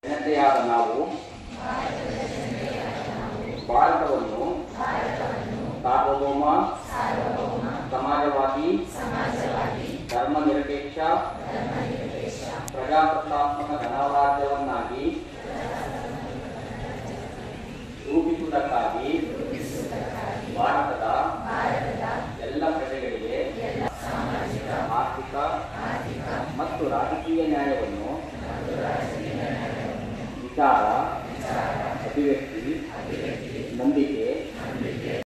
ಜನತೆಯಾದ ನಾವು ಭಾರತವನ್ನು ಸಾರ್ವಭೌಮ, ಸಮಾಜವಾದಿ, ಧರ್ಮನಿರಪೇಕ್ಷ, ಪ್ರಜಾಸತ್ತಾತ್ಮಕ ಗಣರಾಜ್ಯವನ್ನಾಗಿ ರೂಪಿಸುವುದಕ್ಕಾಗಿ ಭಾರತದ ಎಲ್ಲ ಪ್ರಜೆಗಳಿಗೆ ಆರ್ಥಿಕ ಮತ್ತು ರಾಜಕೀಯ ನ್ಯಾಯವನ್ನು ವಿಚಾರ, ಅಭಿವ್ಯಕ್ತಿ